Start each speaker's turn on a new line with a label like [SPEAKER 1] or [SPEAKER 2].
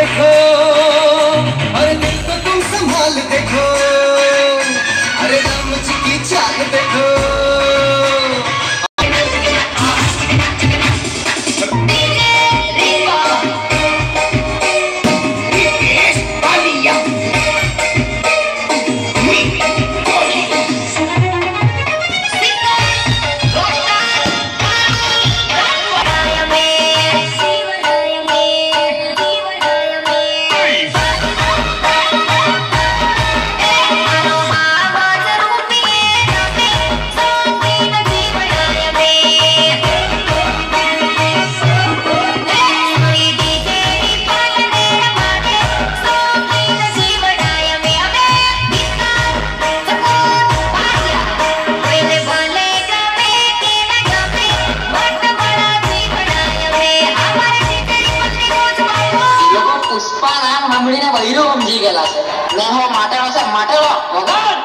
[SPEAKER 1] देखो, अरे दिल को तुम संभाल देखो, अरे राम जी की चाल देखो।
[SPEAKER 2] પુષ્પા નામ સાંભળીને બૈરું સમજી ગયેલા છે. મેં હો માટેલો છે, માટેલો વગર